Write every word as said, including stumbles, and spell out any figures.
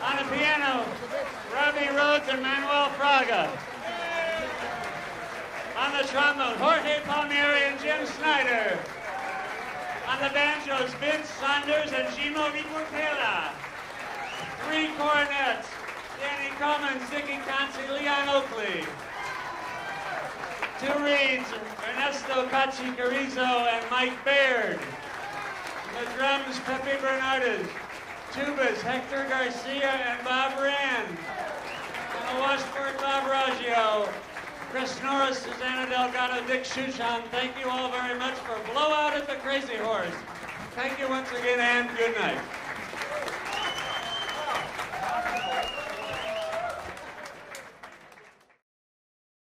On the piano, Robbie Rhodes and Manuel Fraga. On the trombone, Jorge Palmieri and Jim Snyder. On the banjos, Vince Saunders and Jimo Viportela. Three cornets, Danny Cummins, Zicky Consi, Leon Oakley. Two reeds, Ernesto Cachi Carrizo and Mike Baird. The drums, Pepe Bernardes. Tubas, Hector Garcia and Bob Rand. On the washboard, Bob Raggio. Chris Norris, Susanna Delgado, Dick Shushan. Thank you all very much for Blowout at the Crazy Horse. Thank you once again and good night.